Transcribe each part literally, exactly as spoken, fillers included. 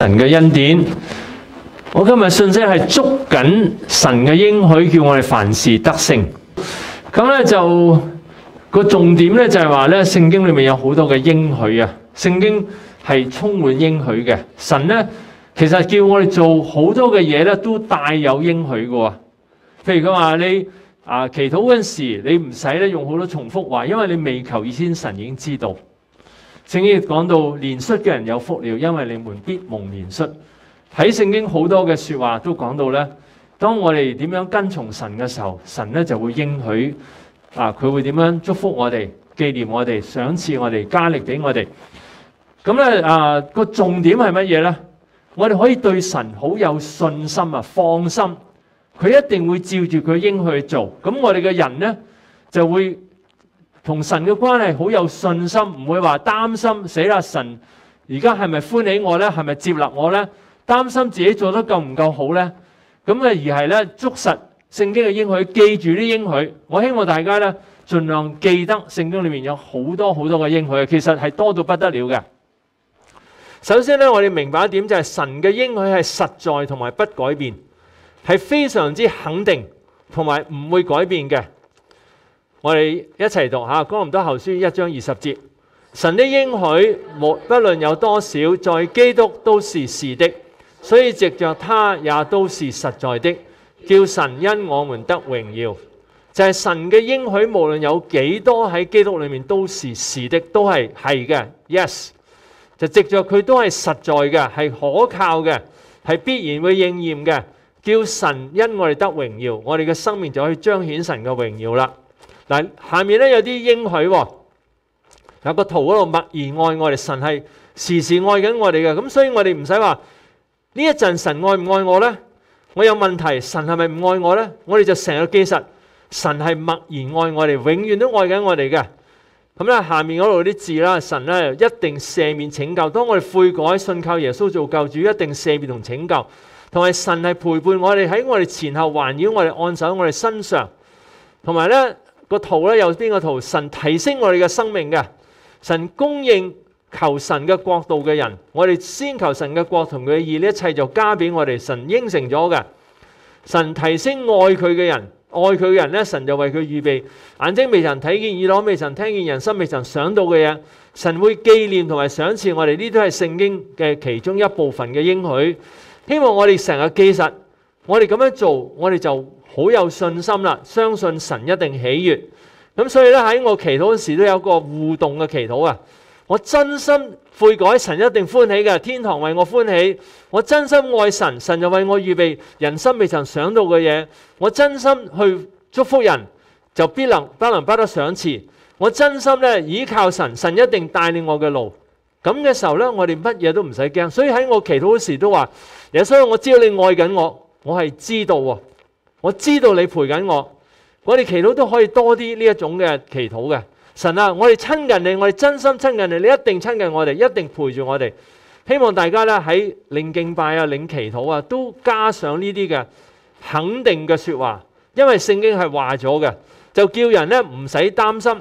神嘅恩典。我今日信息係捉緊神嘅應許，叫我哋凡事得勝。咁咧就個重點咧就係話咧，聖經裏面有好多嘅應許啊！聖經係充滿應許嘅。神咧其實叫我哋做好多嘅嘢咧，都帶有應許嘅喎。譬如佢話你啊祈禱嗰陣時，你唔使咧用好多重複話，因為你未求以先，神已經知道。聖經講到憐恤嘅人有福了，因為你們必蒙憐恤。喺聖經好多嘅説話都講到咧，當我哋點樣跟從神嘅時候，神咧就會應許啊，佢會點樣祝福我哋、紀念我哋、賞賜我哋、加力俾我哋。咁咧啊個重點係乜嘢咧？我哋可以對神好有信心啊，放心，佢一定會照住佢應許去做。咁我哋嘅人咧就會同神嘅關係好有信心，唔會話擔心死啦，神而家係咪歡喜我咧？係咪接納我咧？擔心自己做得夠唔夠好咧？咁啊而係咧捉實聖經嘅應許，記住啲應許。我希望大家咧盡量記得聖經裏面有好多好多嘅應許，其實係多到不得了嘅。首先咧，我哋明白一點就係神嘅應許係實在同埋不改變，係非常之肯定同埋唔會改變嘅。我哋一齊讀下《哥林多後書》一章二十節。神的應許無不論有多少，在基督都是是的，所以藉着他也都是實在的，叫神因我們得榮耀。就係神嘅應許，無論有幾多喺基督裏面都是是的，都係係嘅 ，yes。就藉着佢都係實在嘅，係可靠嘅，係必然會應驗嘅，叫神因我哋得榮耀，我哋嘅生命就可以彰顯神嘅榮耀啦。嗱，下面咧有啲應許喎。有個圖嗰度默然愛我哋，神係時時愛緊我哋嘅，咁所以我哋唔使話呢一陣神愛唔愛我呢？我有問題，神係咪唔愛我呢？我哋就成日記實，神係默然愛我哋，永遠都愛緊我哋嘅。咁咧下面嗰度啲字啦，神咧一定赦免拯救。當我哋悔改信靠耶穌做救主，一定赦免同拯救。同埋神係陪伴我哋喺我哋前後環繞我哋，按手喺我哋身上。同埋咧個圖咧有邊個圖？神提升我哋嘅生命嘅。神供應求神嘅國度嘅人，我哋先求神嘅國同佢嘅義，呢一切就加俾我哋。神應承咗嘅，神提升愛佢嘅人，愛佢嘅人咧，神就為佢預備眼睛未曾睇見，耳朵未曾聽見，人心未曾想到嘅嘢，神會紀念同埋賞賜我哋。呢都係聖經嘅其中一部分嘅應許。希望我哋成日記實，我哋咁樣做，我哋就好有信心啦，相信神一定喜悅。咁所以咧喺我祈禱嗰時都有個互動嘅祈禱啊！我真心悔改，神一定歡喜嘅，天堂為我歡喜。我真心愛神，神就為我預備人生未曾想到嘅嘢。我真心去祝福人，就必能不能不得賞賜。我真心咧倚靠神，神一定帶領我嘅路。咁嘅時候咧，我哋乜嘢都唔使驚。所以喺我祈禱嗰時都話，耶穌，我知道你愛緊我，我係知道喎，我知道你陪緊我。我哋祈禱都可以多啲呢一種嘅祈禱嘅。神啊，我哋親近你，我哋真心親近你，你一定親近我哋，一定陪住我哋。希望大家咧喺領敬拜啊、領祈禱啊，都加上呢啲嘅肯定嘅說話，因為聖經係話咗嘅，就叫人咧唔使擔心。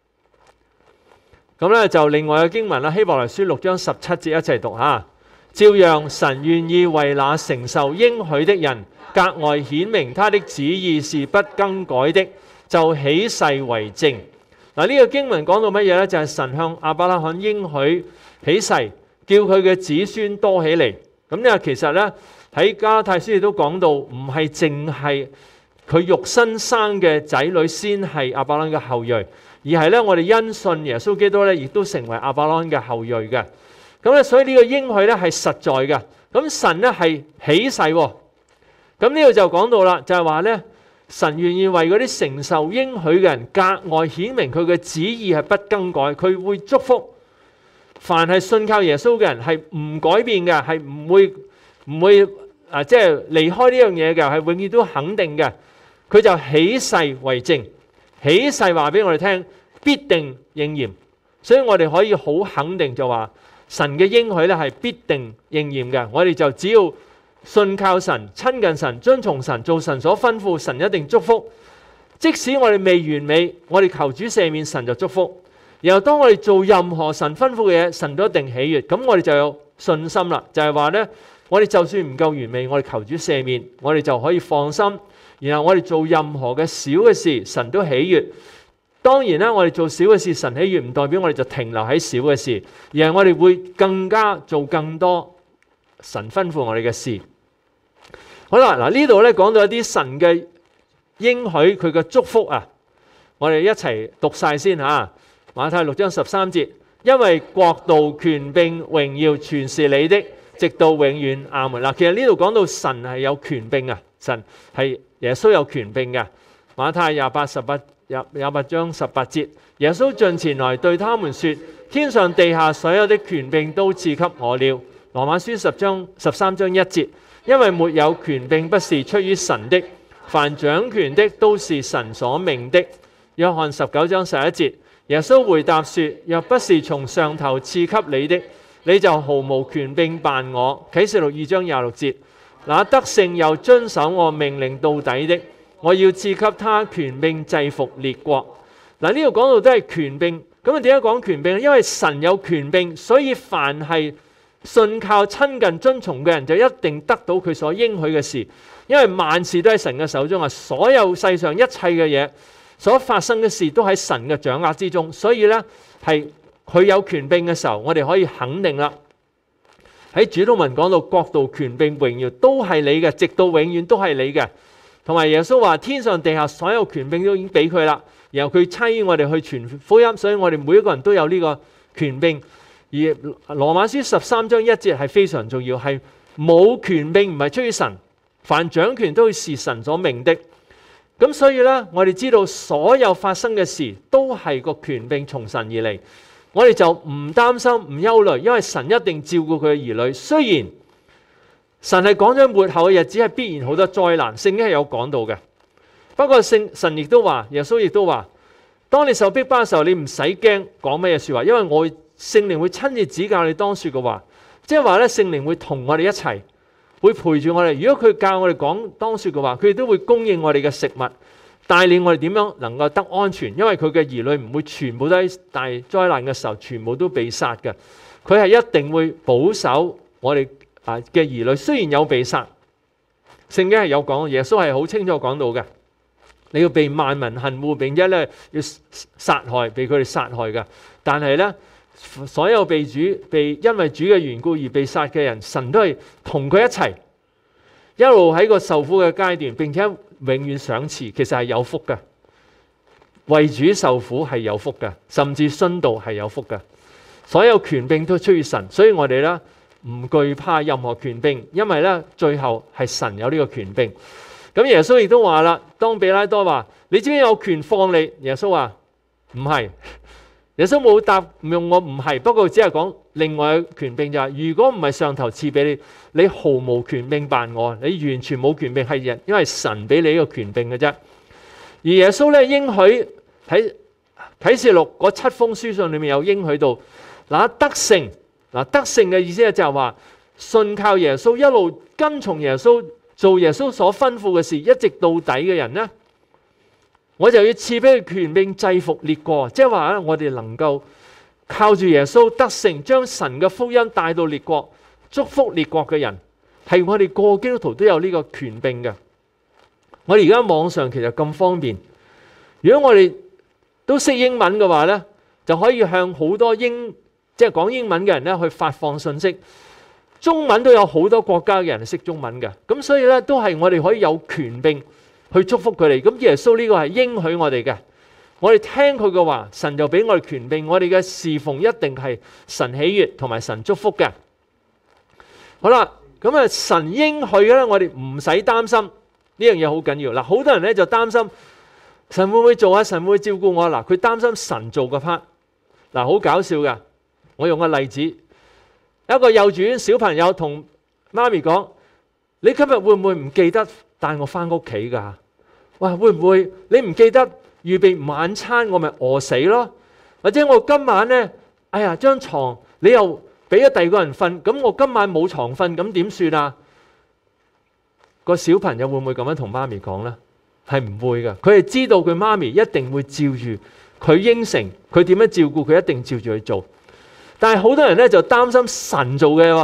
咁咧就另外嘅經文啦，希伯來書六章十七節一齊讀下。照樣神願意為那承受應許的人，格外顯明他的旨意是不更改的，就起誓為證。嗱，呢個經文講到乜嘢呢？就係、是、神向亞伯拉罕應許起誓，叫佢嘅子孫多起嚟。咁呢，其實呢，喺加拉太書亦都講到，唔係淨係佢肉身生嘅仔女先係亞伯拉罕嘅後裔，而係呢，我哋因信耶穌基督呢，亦都成為亞伯拉罕嘅後裔嘅。咁咧，所以呢個應許呢係實在嘅。咁神呢係起誓喎。咁呢度就講到啦，就係話咧，神願意為嗰啲承受應許嘅人格外顯明佢嘅旨意係不更改，佢會祝福凡係信靠耶穌嘅人，係唔改變嘅，係唔會唔會啊，即係離開呢樣嘢嘅，係永遠都肯定嘅。佢就起誓為證，起誓話俾我哋聽，必定應驗。所以我哋可以好肯定就話，神嘅應許咧係必定應驗嘅。我哋就只要信靠神、親近神、遵從神、做神所吩咐，神一定祝福。即使我哋未完美，我哋求主赦免，神就祝福。然後當我哋做任何神吩咐嘅嘢，神都一定喜悅。咁我哋就有信心啦，就係話咧，我哋就算唔夠完美，我哋求主赦免，我哋就可以放心。然後我哋做任何嘅小嘅事，神都喜悅。當然啦，我哋做小嘅事，神喜悅唔代表我哋就停留喺小嘅事，而係我哋會更加做更多神吩咐我哋嘅事。好啦，嗱呢度咧講到一啲神嘅應許，佢嘅祝福啊，我哋一齊讀晒先吓。馬太六章十三節，因為國度、權柄、榮耀全是你的，直到永遠。阿門。嗱，其實呢度講到神係有權柄啊，神係耶穌有權柄嘅。馬太廿八十八廿廿八章十八節，耶穌進前來對他們說：天上地下所有的權柄都賜給我了。羅馬書十章十三章一節，因為沒有權柄不是出於神的，凡掌權的都是神所命的。約翰十九章十一節，耶穌回答說：若不是從上頭賜給你的，你就毫無權柄辦我。啟示錄二章廿六節，那得勝又遵守我命令到底的，我要賜給他權柄制服列國。嗱，呢度講到都係權柄，咁啊點解講權柄？因為神有權柄，所以凡係信靠親近遵從嘅人，就一定得到佢所應許嘅事。因為萬事都喺神嘅手中啊，所有世上一切嘅嘢所發生嘅事都喺神嘅掌握之中，所以呢，係佢有權柄嘅時候，我哋可以肯定啦。喺主禱文講到國度、權柄、榮耀都係你嘅，直到永遠都係你嘅。同埋耶穌話天上地下所有權柄都已經俾佢啦，然後佢差遣我哋去傳福音，所以我哋每一個人都有呢個權柄。而羅馬書十三章一節係非常重要，係冇權柄唔係出於神，凡掌權都是神所命的。咁所以呢，我哋知道所有發生嘅事都係個權柄從神而嚟，我哋就唔擔心唔憂慮，因為神一定照顧佢嘅兒女。雖然神係講咗末後嘅日子係必然好多災難，聖經係有講到嘅。不過聖神亦都話，耶穌亦都話，當你受逼迫嘅時候，你唔使驚講咩嘢說話，因為我聖靈會親自指教你當說嘅話。即係話咧，聖靈會同我哋一齊，會陪住我哋。如果佢教我哋講當說嘅話，佢哋都會供應我哋嘅食物，帶領我哋點樣能夠得安全。因為佢嘅兒女唔會全部都喺大災難嘅時候全部都被殺嘅，佢係一定會保守我哋啊嘅兒女。雖然有被殺，聖經係有講，耶穌係好清楚講到嘅，你要被萬民恨惡，並且咧要殺害，被佢哋殺害嘅。但係咧，所有被主被因為主嘅緣故而被殺嘅人，神都係同佢一齊，一路喺個受苦嘅階段，並且永遠賞賜，其實係有福嘅。為主受苦係有福嘅，甚至殉道係有福嘅。所有權柄都出於神，所以我哋咧唔懼怕任何權柄，因為咧最後係神有呢個權柄。咁耶穌亦都話啦，當彼拉多話你知唔知有權放你？耶穌話唔係。耶穌冇答唔用我唔係，不過只係講另外嘅權柄就係、是，如果唔係上頭賜俾你，你毫無權柄辦我，你完全冇權柄，係人因為神俾你呢個權柄嘅啫。而耶穌咧應許喺啟示錄嗰七封書信裏面有應許到，嗱得勝，嗱得勝嘅意思咧就係話信靠耶穌，一路跟從耶穌，做耶穌所吩咐嘅事，一直到底嘅人呢，我就要賜俾佢權柄制服列國，即係話咧，我哋能夠靠住耶穌得勝，將神嘅福音帶到列國，祝福列國嘅人，係我哋個基督徒都有呢個權柄嘅。我哋而家網上其實咁方便，如果我哋都識英文嘅話咧，就可以向好多英即係講英文嘅人咧去發放信息。中文都有好多國家嘅人係識中文嘅，咁所以咧都係我哋可以有權柄去祝福佢哋。咁耶穌呢個係應許我哋嘅，我哋聽佢嘅話，神就俾我哋權柄，我哋嘅侍奉一定係神喜悅同埋神祝福嘅。好啦，咁啊神應許咧，我哋唔使擔心呢樣嘢，好緊要。嗱，好多人咧就擔心神會唔會做啊？神會唔會照顧我？嗱，佢擔心神做嘅 part。嗱，好搞笑嘅，我用個例子，一個幼稚園小朋友同媽咪講：你今日會唔會唔記得帶我翻屋企噶？哇，會唔會你唔記得預備晚餐，我咪餓死咯？或者我今晚呢，哎呀，張床你又俾咗第二個人瞓，咁我今晚冇床瞓，咁點算啊？個小朋友會唔會咁樣同媽咪講呢？係唔會噶，佢係知道佢媽咪一定會照住佢應承，佢點樣照顧佢，一定照住去做。但係好多人咧就擔心神做嘅話，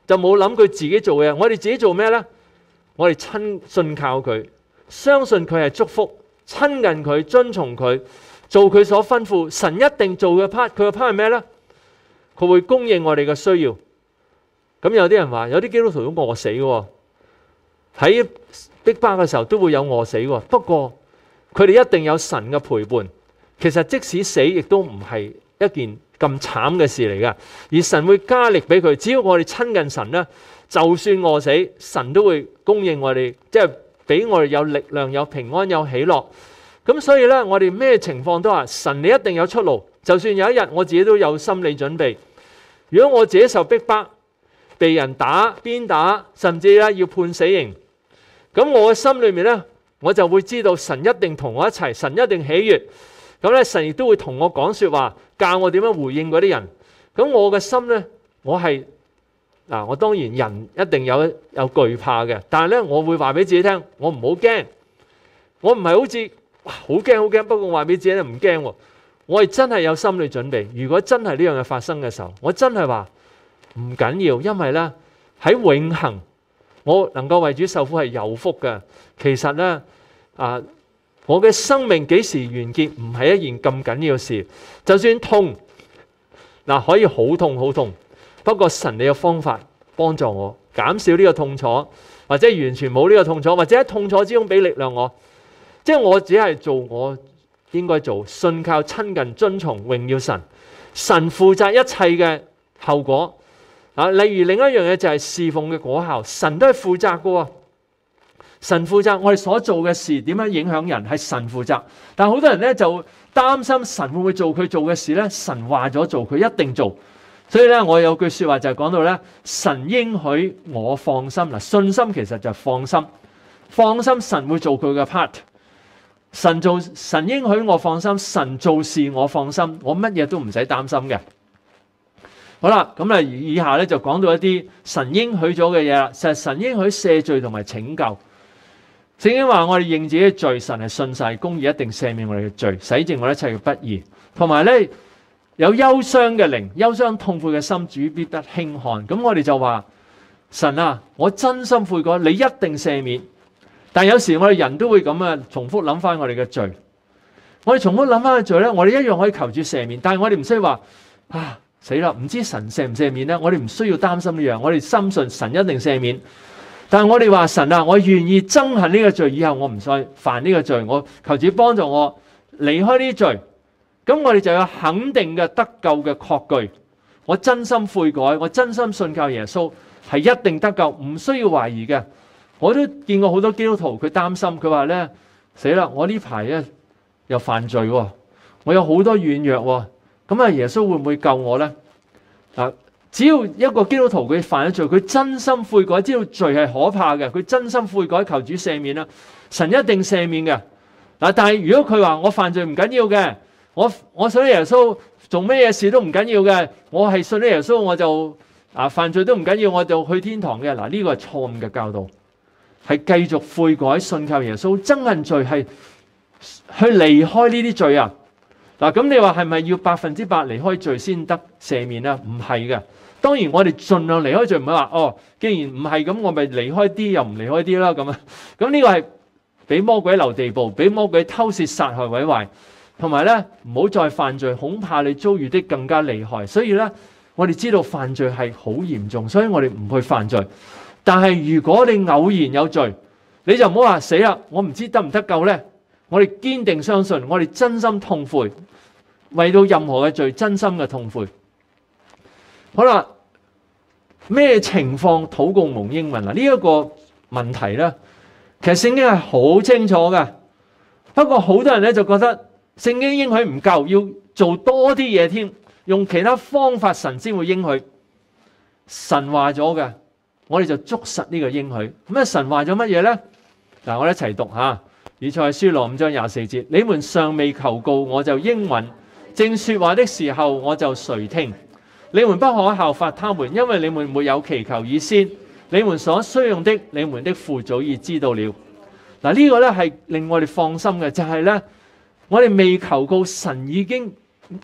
就冇諗佢自己做嘅。我哋自己做咩呢？我哋親信靠佢，相信佢係祝福，親近佢，遵從佢，做佢所吩咐。神一定做嘅 part， 佢嘅 part 係咩呢？佢會供應我哋嘅需要。咁有啲人話，有啲基督徒都餓死嘅，喺逼迫嘅時候都會有餓死嘅。不過佢哋一定有神嘅陪伴。其實即使死，亦都唔係一件咁慘嘅事嚟㗎。而神會加力俾佢，只要我哋親近神呢，就算餓死，神都會供應我哋，即係俾我哋有力量、有平安、有喜樂。咁所以呢，我哋咩情況都話，神你一定有出路。就算有一日我自己都有心理準備，如果我自己受逼迫，被人打、鞭打，甚至咧要判死刑，咁我嘅心裏面呢，我就會知道神一定同我一齊，神一定喜悅。咁咧，神亦都會同我講說話，教我點樣回應嗰啲人。咁我嘅心呢，我係嗱，我當然人一定有有懼怕嘅，但係咧，我會話俾自己聽，我唔好驚，我唔係好似哇好驚好驚，不過話俾自己咧唔驚喎，我係真係有心理準備。如果真係呢樣嘢發生嘅時候，我真係話唔緊要，因為咧喺永恆，我能夠為主受苦係有福嘅。其實咧啊。我嘅生命幾時完結唔係一件咁緊要嘅事，就算痛嗱可以好痛好痛，不過神你有方法幫助我減少呢個痛楚，或者完全冇呢個痛楚，或者喺痛楚之中俾力量我，即係我只係做我應該做，信靠親近遵從榮耀神，神負責一切嘅後果啊。例如另一樣嘢就係侍奉嘅果效，神都係負責嘅。神負責我哋所做嘅事點樣影響人，係神負責。但係好多人咧就擔心神會唔會做佢做嘅事咧？神話咗做，佢一定做。所以咧，我有句說話就係講到咧，神應許我放心嗱，信心其實就係放心，放心神會做佢嘅 part。神做神應許我放心，神做事我放心，我乜嘢都唔使擔心嘅。好啦，咁啊以下咧就講到一啲神應許咗嘅嘢啦。實神應許赦罪同埋拯救。聖經話我哋認自己嘅罪，神係信實公義，一定赦免我哋嘅罪，洗淨我哋一切嘅不義。同埋咧有憂傷嘅靈，憂傷痛悔嘅心，主必不輕看。咁我哋就話神啊，我真心悔改，你一定赦免。但有時我哋人都會咁啊，重複諗翻我哋嘅罪。我哋重複諗翻嘅罪咧，我哋一樣可以求主赦免。但係我哋唔需要話啊死啦，唔知神赦唔赦免咧？我哋唔需要擔心呢樣，我哋深信神一定赦免。但係我哋話神啊，我願意憎恨呢個罪，以後我唔再犯呢個罪，我求主幫助我離開呢啲罪。咁我哋就有肯定嘅得救嘅確據，我真心悔改，我真心信靠耶穌，係一定得救，唔需要懷疑嘅。我都見過好多基督徒，佢擔心，佢話咧死啦，我呢排咧又犯罪喎，我有好多軟弱喎，咁啊耶穌會唔會救我咧？啊！只要一個基督徒佢犯咗罪，佢真心悔改，知道罪係可怕嘅，佢真心悔改求主赦免啦，神一定赦免嘅。嗱，但係如果佢話我犯罪唔緊要嘅，我我信耶穌做咩嘢事都唔緊要嘅，我係信咗耶穌我就啊犯罪都唔緊要，我就去天堂嘅。嗱，呢個係錯誤嘅教導，係繼續悔改信靠耶穌，憎恨罪係去離開呢啲罪啊。嗱，咁你話係咪要百分之百離開罪先得赦免啊？唔係嘅。當然我哋盡量離開罪，唔係話哦，既然唔係咁，我咪離開啲又唔離開啲啦咁啊。咁呢個係俾魔鬼留地步，俾魔鬼偷竊、殺害、毀壞，同埋咧唔好再犯罪，恐怕你遭遇的更加厲害。所以咧，我哋知道犯罪係好嚴重，所以我哋唔去犯罪。但係如果你偶然有罪，你就唔好話死啦，我唔知得唔得救咧。我哋堅定相信，我哋真心痛悔，為到任何嘅罪真心嘅痛悔。好啦，咩情況禱告蒙應允啊？呢、這、一個問題咧，其實聖經係好清楚嘅。不過好多人咧就覺得聖經應許唔夠，要做多啲嘢添，用其他方法神先會應許。神話咗嘅，我哋就捉實呢個應許。咁啊，神話咗乜嘢咧？嗱，我哋一齊讀下。以賽亞書六五章廿四節，你們尚未求告，我就應允；正說話的時候，我就垂聽。你們不可效法他們，因為你們沒有祈求以先，你們所需用的，你們的父早已知道了。嗱，呢個咧係令我哋放心嘅，就係咧，我哋未求告，神已經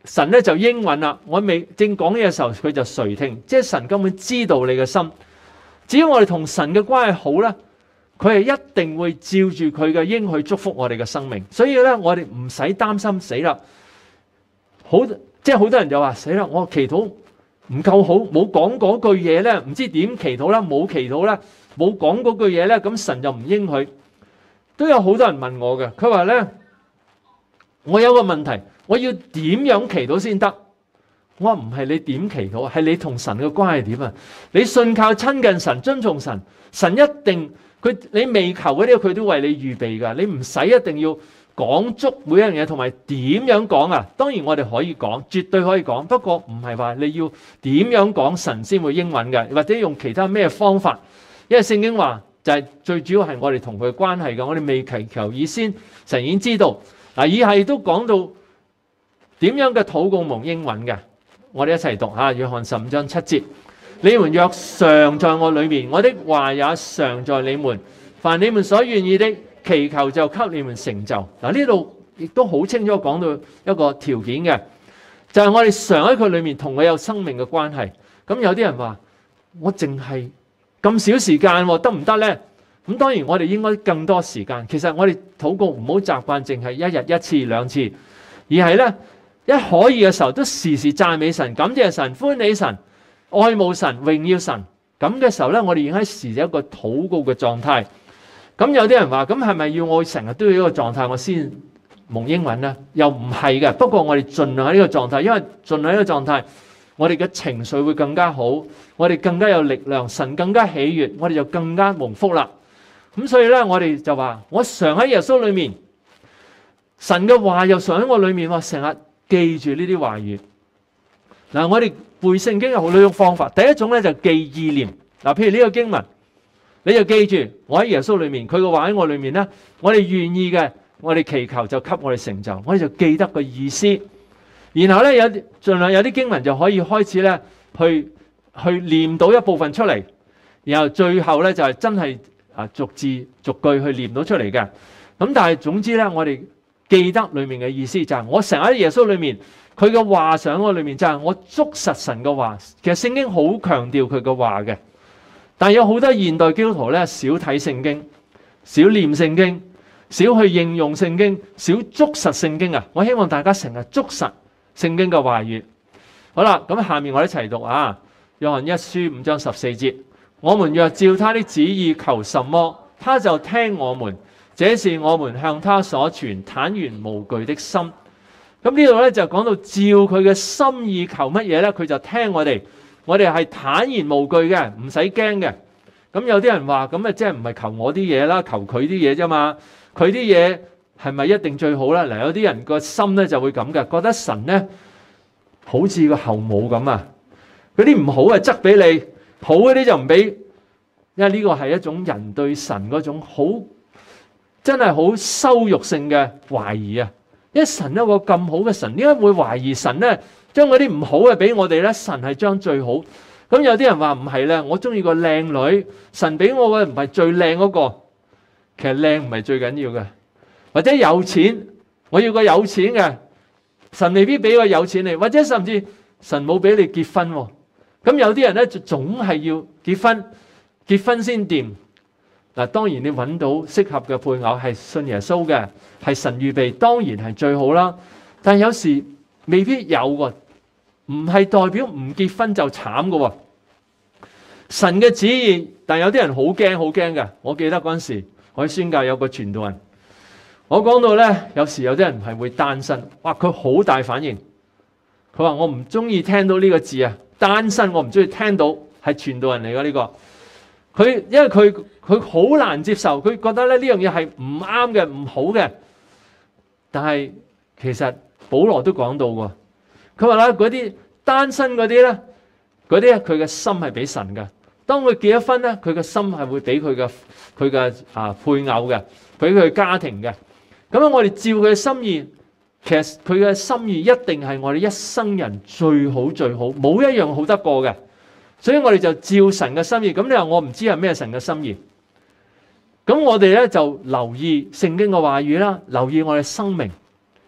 神咧就應允啦。我未正講嘢嘅時候，佢就垂聽，即係神根本知道你嘅心。只要我哋同神嘅關係好咧，佢係一定會照住佢嘅應許祝福我哋嘅生命。所以咧，我哋唔使擔心死啦。好，即係好多人就話死啦，我祈禱唔夠好，冇講嗰句嘢咧，唔知點祈禱啦，冇祈禱啦，冇講嗰句嘢咧，咁神就唔應許。都有好多人問我嘅，佢話咧，我有個問題，我要點樣祈禱先得？我話唔係你點祈禱，係你同神嘅關係點啊？你信靠親近神，遵從神，神一定佢你未求嗰啲，佢都為你預備噶。你唔使一定要講足每一樣嘢，同埋點樣講啊？當然我哋可以講，絕對可以講，不過唔係話你要點樣講神先會應允嘅，或者用其他咩方法？因為聖經話就係最主要係我哋同佢嘅關係嘅，我哋未祈求以先，神已經知道。嗱，以下亦都講到點樣嘅禱告蒙應允嘅。我哋一齊讀下約翰十五章七節，你們若常在我裏面，我的話也常在你們，凡你們所願意的，祈求就給你們成就。嗱，呢度亦都好清楚講到一個條件嘅，就係我哋常喺佢裏面同佢有生命嘅關係。咁有啲人話我淨係咁少時間得唔得呢？咁當然我哋應該更多時間。其實我哋禱告唔好習慣淨係一日一次兩次，而係呢，一可以嘅時候都時時讚美神、感謝神、歡喜神、愛慕神、榮耀神。咁嘅時候呢，我哋已經喺時一個禱告嘅狀態。咁有啲人話，咁係咪要我成日都要呢個狀態我先蒙應允呢？又唔係嘅。不過我哋盡量喺呢個狀態，因為盡量喺呢個狀態，我哋嘅情緒會更加好，我哋更加有力量，神更加喜悅，我哋就更加蒙福啦。咁所以咧，我哋就話，我常喺耶穌裏面，神嘅話又常喺我裏面，話成日記住呢啲話語。嗱，我哋背聖經有好多種方法。第一種咧就記意念。嗱，譬如呢個經文，你就記住，我喺耶穌裏面，佢嘅話喺我裏面咧，我哋願意嘅，我哋祈求就給我哋成就，我哋就記得個意思。然後咧有盡量有啲經文就可以開始咧去去念到一部分出嚟，然後最後咧就係真係。啊，逐字逐句去念到出嚟嘅。咁但係總之咧，我哋記得裏面嘅意思就係我成日喺耶穌裏面，佢嘅話上我裏面就係我捉實神嘅話。其實聖經好強調佢嘅話嘅，但係有好多現代基督徒咧少睇聖經，少念聖經，少去應用聖經，少捉實聖經啊！我希望大家成日捉實聖經嘅話語。好啦，咁下面我哋一齊讀啊，約翰一書五章十四節。我們若照他的旨意求什麼，他就聽我們。這是我們向他所存坦然無懼的心。咁呢度咧就講到照佢嘅心意求乜嘢咧，佢就聽我哋。我哋係坦然無懼嘅，唔使驚嘅。咁有啲人話咁啊，即係唔係求我啲嘢啦，求佢啲嘢啫嘛。佢啲嘢係咪一定最好咧？嗱，有啲人個心咧就會咁嘅，覺得神咧好似個後母咁啊。嗰啲唔好啊，執俾你。好嗰啲就唔俾，因為呢個係一種人對神嗰種好真係好羞辱性嘅懷疑啊！因為神一個咁好嘅神，點解會懷疑神咧？將嗰啲唔好嘅俾我哋咧，神係將最好。咁有啲人話唔係咧，我中意個靚女，神俾我嘅唔係最靚嗰個，其實靚唔係最緊要嘅。或者有錢，我要個有錢嘅，神未必俾個有錢你，或者甚至神冇俾你結婚喎。咁有啲人咧就總係要結婚，結婚先掂。嗱，當然你揾到適合嘅配偶係信耶穌嘅，係神預備，當然係最好啦。但係有時未必有喎，唔係代表唔結婚就慘㗎喎。神嘅旨意，但有啲人好驚好驚嘅。我記得嗰陣時，我喺宣教有個傳道人，我講到咧，有時有啲人係會單身，哇！佢好大反應，佢話我唔中意聽到呢個字啊。單身我唔中意聽到，係傳道人嚟㗎呢個。佢因為佢佢好難接受，佢覺得咧呢樣嘢係唔啱嘅、唔好嘅。但係其實保羅都講到喎，佢話咧嗰啲單身嗰啲咧，嗰啲佢嘅心係俾神嘅。當佢結咗婚咧，佢嘅心係會俾佢嘅佢嘅啊配偶嘅，俾佢家庭嘅。咁樣我哋照佢嘅心意。其實佢嘅心意一定係我哋一生人最好最好，冇一樣好得過嘅。所以我哋就照神嘅心意。咁你話我唔知係咩神嘅心意？咁我哋咧就留意聖經嘅話語啦，留意我哋生命。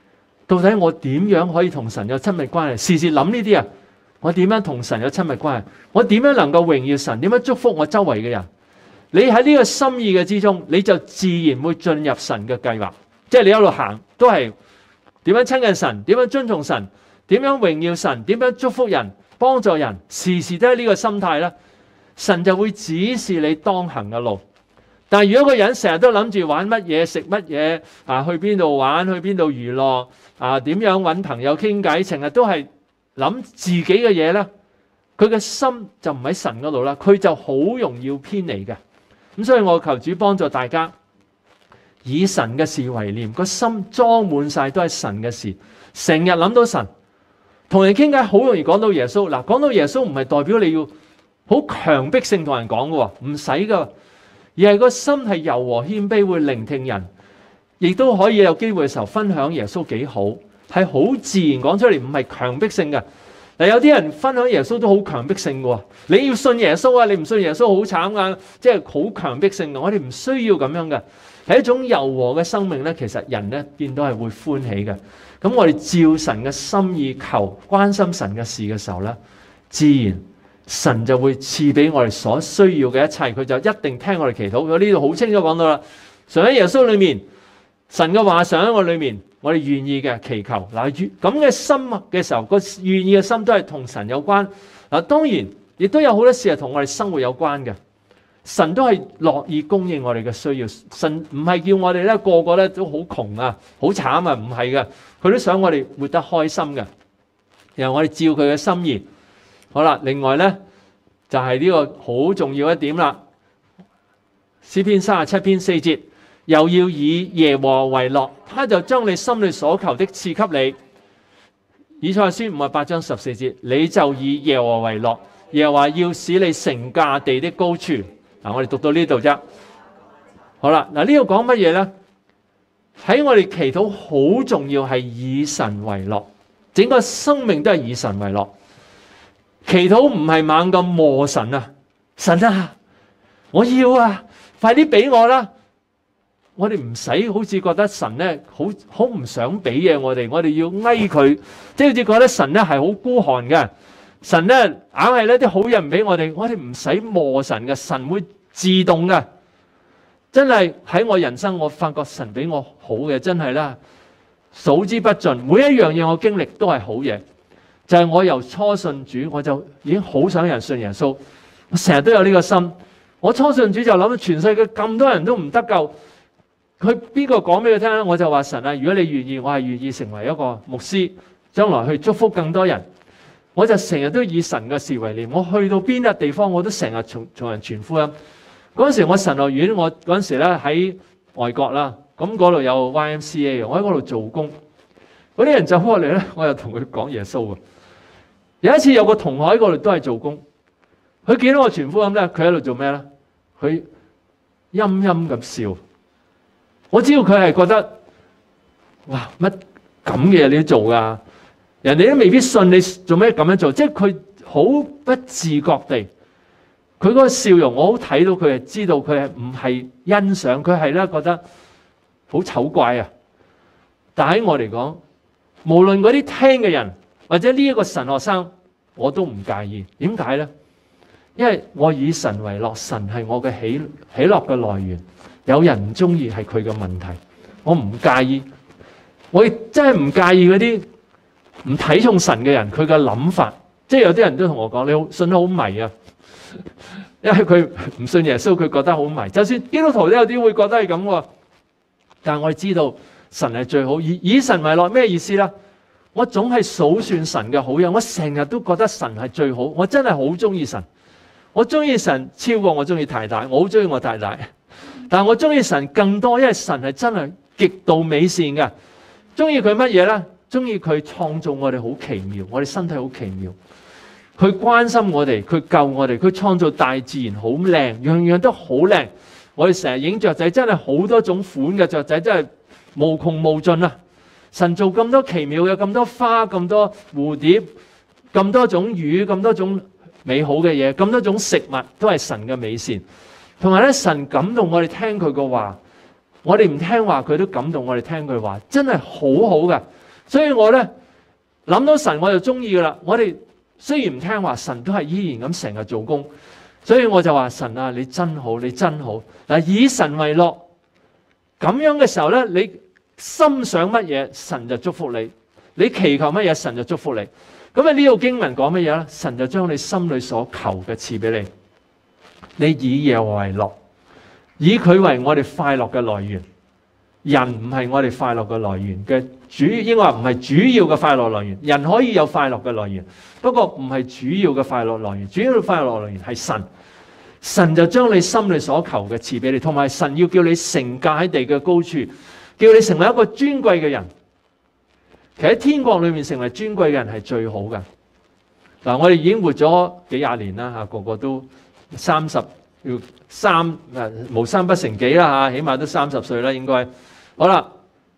到底我點樣可以同神有親密關係？時時諗呢啲啊，我點樣同神有親密關係？我點樣能夠榮耀神？點樣祝福我周圍嘅人？你喺呢個心意嘅之中，你就自然會進入神嘅計劃。即係你一路行都係點樣親近神，點樣遵從神，點樣榮耀神，點樣祝福人、幫助人，時時都係呢個心態啦。神就會指示你當行嘅路。但係如果個人成日都諗住玩乜嘢、食乜嘢啊，去邊度玩、去邊度娛樂啊，點樣揾朋友傾偈，成日都係諗自己嘅嘢咧，佢嘅心就唔喺神嗰度啦，佢就好容易偏離嘅。咁所以我求主幫助大家，以神嘅事為念，個心裝滿晒都係神嘅事，成日諗到神，同人傾偈好容易講到耶穌。嗱，講到耶穌唔係代表你要好強迫性同人講嘅，唔使噶。而係個心係柔和謙卑，會聆聽人，亦都可以有機會嘅時候分享耶穌幾好，係好自然講出嚟，唔係強迫性嘅。嗱，有啲人分享耶穌都好強迫性嘅，你要信耶穌啊，你唔信耶穌好慘噶，即係好強迫性嘅。我哋唔需要咁樣嘅，係一種柔和嘅生命咧。其實人咧見到係會歡喜嘅。咁我哋照神嘅心意求，關心神嘅事嘅時候咧，自然神就會賜俾我哋所需要嘅一切，佢就一定聽我哋祈禱。我呢度好清楚講到啦，常喺耶穌裏面，神嘅話常喺我裏面，我哋願意嘅祈求。嗱，咁嘅心嘅時候，個願意嘅心都係同神有關。嗱，當然亦都有好多事係同我哋生活有關嘅。神都係樂意供應我哋嘅需要。神唔係叫我哋咧個個咧都好窮啊、好慘啊，唔係嘅。佢都想我哋活得開心嘅，然後我哋照佢嘅心意。好啦，另外咧就係呢個好重要一點啦。詩篇三十七篇四節，又要以耶和華為樂，他就將你心裏所求的賜給你。以賽亞書五十八章十四節，你就以耶和華為樂，耶和華要使你乘駕地的高處。嗱，我哋讀到呢度啫。好啦，嗱，呢度講乜嘢咧？喺我哋祈禱好重要，係以神為樂，整個生命都係以神為樂。祈禱唔係猛咁磨神啊！神啊，我要啊，快啲俾我啦！我哋唔使好似覺得神咧好好唔想俾嘢我哋，我哋要哀佢，即係好似覺得神咧係好孤寒嘅。神咧硬係咧啲好嘢唔俾我哋，我哋唔使磨神嘅，神會自動嘅。真係喺我人生，我發覺神俾我好嘅，真係啦，數之不盡。每一樣嘢我經歷都係好嘢。就係我由初信主，我就已經好想人信耶穌。我成日都有呢個心。我初信主就諗到全世界咁多人都唔得救，佢邊個講俾佢聽咧？我就話神啊，如果你願意，我係願意成為一個牧師，將來去祝福更多人。我就成日都以神嘅事為念。我去到邊個地方，我都成日從從人傳福音。嗰陣時我神學院，我嗰陣時咧喺外國啦，咁嗰度有 Y M C A， 我喺嗰度做工。嗰啲人就過嚟咧，我又同佢講耶穌啊。有一次有個同學喺嗰度都係做工，佢見到我傳福音咧，佢喺度做咩咧？佢陰陰咁笑。我知道佢係覺得，哇，乜咁嘅嘢你都做噶？人哋都未必信你做咩咁樣做，即係佢好不自覺地，佢嗰個笑容我好睇到，佢係知道佢係唔係欣賞，佢係咧覺得好醜怪啊！但喺我嚟講，無論嗰啲聽嘅人或者呢一個神學生，我都唔介意。點解咧？因為我以神為樂，神係我嘅喜喜樂嘅來源。有人唔中意係佢嘅問題，我唔介意。我亦真係唔介意嗰啲唔睇重神嘅人，佢嘅諗法。即係有啲人都同我講，你好信得好迷啊！因為佢唔信耶穌，佢覺得好迷。就算基督徒都有啲會覺得係咁喎。但係我哋知道神係最好，以以神為樂咩意思咧？我總係數算神嘅好嘢，我成日都覺得神係最好。我真係好中意神，我中意神超過我中意太太，我好中意我太太。但係我中意神更多，因為神係真係極度美善嘅。中意佢乜嘢咧？中意佢創造我哋好奇妙，我哋身體好奇妙。佢關心我哋，佢救我哋，佢創造大自然好靚，樣樣都好靚。我哋成日影雀仔，真係好多種款嘅雀仔，真係無窮無盡啊！神做咁多奇妙嘅，咁多花，咁多蝴蝶，咁多種魚，咁多種美好嘅嘢，咁多種食物，都係神嘅美善。同埋咧，神感動我哋聽佢嘅話，我哋唔聽話，佢都感動我哋聽佢話，真係好好嘅。 所以我咧諗到神我就中意噶啦。我哋雖然唔聽話，神都係依然咁成日做工。所以我就話神啊，你真好，你真好。嗱，以神為樂，咁樣嘅時候咧，你心想乜嘢，神就祝福你；你祈求乜嘢，神就祝福你。咁啊呢個經文講乜嘢咧？神就將你心裏所求嘅賜俾你。你以耶和華為樂，以佢為我哋快樂嘅來源。人唔係我哋快樂嘅來源嘅主，應該話唔係主要嘅快樂來源。人可以有快樂嘅來源，不過唔係主要嘅快樂來源。主要嘅快樂來源係神。神就將你心裏所求嘅賜俾你，同埋神要叫你成家喺地嘅高處，叫你成為一個尊貴嘅人。其實喺天國裏面成為尊貴嘅人係最好嘅。嗱，我哋已經活咗幾廿年啦，吓個個都三十要三誒無三不成幾啦，吓起碼都三十歲啦，應該好啦。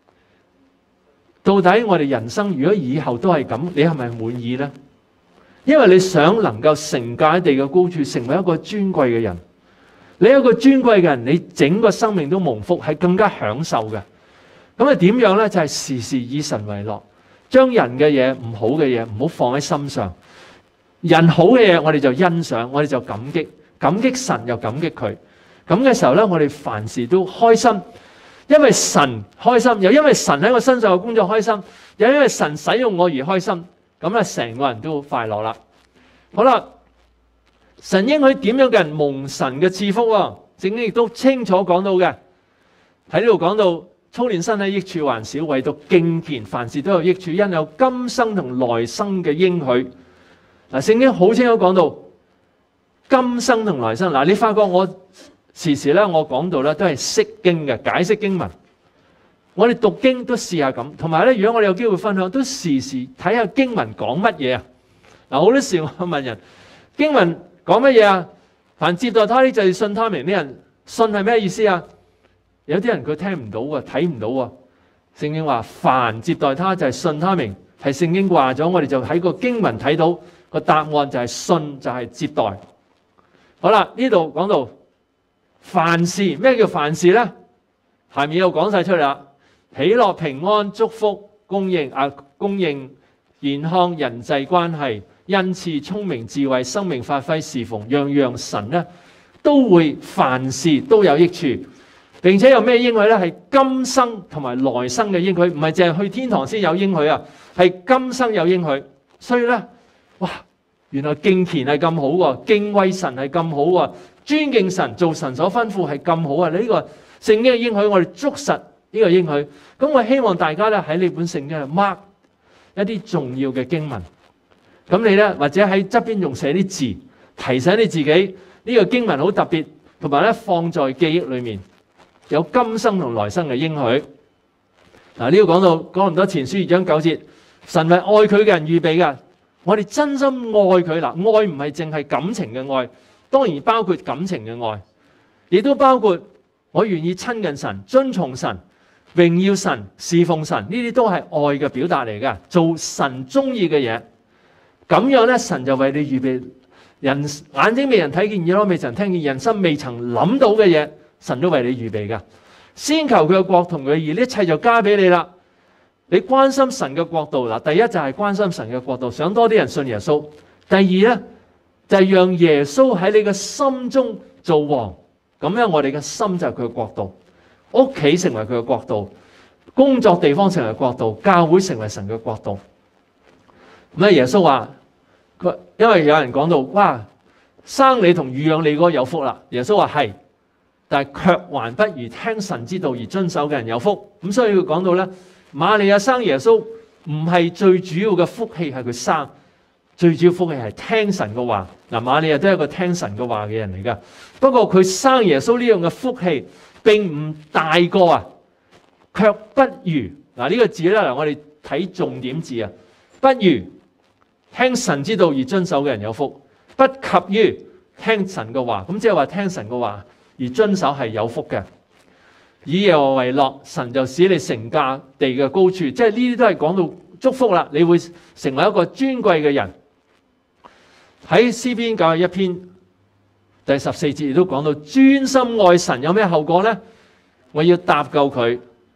到底我哋人生如果以後都係咁，你係咪滿意呢？因為你想能夠成家喺地嘅高處，成為一個尊貴嘅人。你一個尊貴嘅人，你整個生命都蒙福，係更加享受嘅。咁啊點樣呢？就係時時以神為樂，將人嘅嘢唔好嘅嘢唔好放喺心上。人好嘅嘢我哋就欣賞，我哋就感激，感激神又感激佢。咁嘅時候呢，我哋凡事都開心，因為神開心，又因為神喺我身上嘅工作開心，又因為神使用我而開心。咁咧，成個人都快樂啦。好啦，神應許點樣嘅人蒙神嘅賜福啊？聖經亦都清楚講到嘅。喺呢度講到操練身體益處還少，唯獨敬虔凡事都有益處，因有今生同來生嘅應許。嗱，聖經好清楚講到今生同來生。嗱，你發覺我時時咧，我講到咧都係釋經嘅，解釋經文。我哋讀經都試下咁，同埋咧，如果我哋有機會分享，都時時睇下經文講乜嘢啊！嗱，好多時我問人經文講乜嘢啊？凡接待他啲就係信他名啲人，信係咩意思啊？有啲人佢聽唔到啊，睇唔到啊。聖經話凡接待他就係信他名，係聖經話咗，我哋就喺個經文睇到個答案就係信，就係接待。好啦，呢度講到凡事，咩叫凡事咧？下面又講晒出嚟啦。喜樂、平安、祝福、供應啊，供應、健康、人際關係、恩賜、聰明、智慧、生命發揮、侍奉，樣樣神咧都會凡事都有益處，並且有咩應許咧？係今生同埋來生嘅應許，唔係淨係去天堂先有應許啊，係今生有應許。所以咧，哇，原來敬虔係咁好喎，敬畏神係咁好喎，尊敬神、做神所吩咐係咁好啊！呢、這個聖經嘅應許，我哋捉實。呢個應許，咁我希望大家咧喺呢本聖經度 mark 一啲重要嘅經文，咁你咧或者喺側邊用寫啲字提醒你自己呢個經文好特別，同埋咧放在記憶裏面，有今生同來生嘅應許。嗱，呢個講到講唔多前書二章九節，神為愛佢嘅人預備噶，我哋真心愛佢啦，愛唔係淨係感情嘅愛，當然包括感情嘅愛，亦都包括我願意親近神、遵從神、榮耀神、侍奉神，呢啲都係愛嘅表達嚟噶，做神中意嘅嘢。咁樣咧，神就為你預備人眼睛未人睇見，耳朵未曾聽見，人心未曾諗到嘅嘢，神都為你預備噶。先求佢嘅國同佢嘅義，呢一切就加俾你啦。你關心神嘅國度啦，第一就係關心神嘅國度，想多啲人信耶穌。第二咧就係讓耶穌喺你嘅心中做王。咁樣我哋嘅心就係佢嘅國度，屋企成為佢嘅國度，工作地方成為國度，教會成為神嘅國度。咁啊，耶穌話佢，因為有人講到，哇，生你同乳養你嗰個有福啦。耶穌話係，但係卻還不如聽神之道而遵守嘅人有福。咁所以佢講到咧，瑪利亞生耶穌唔係最主要嘅福氣係佢生，最主要福氣係聽神嘅話。嗱，瑪利亞都係一個聽神嘅話嘅人嚟噶。不過佢生耶穌呢樣嘅福氣並唔大過啊，卻不如嗱呢個字咧，我哋睇重點字啊，不如聽神之道而遵守嘅人有福，不及於聽神嘅話。咁即係話聽神嘅話而遵守係有福嘅。以耶和華為樂，神就使你成家地嘅高處，即係呢啲都係講到祝福啦。你會成為一個尊貴嘅人。喺詩篇九十一篇第十四節亦都講到，專心愛神有咩後果呢？我要搭救佢，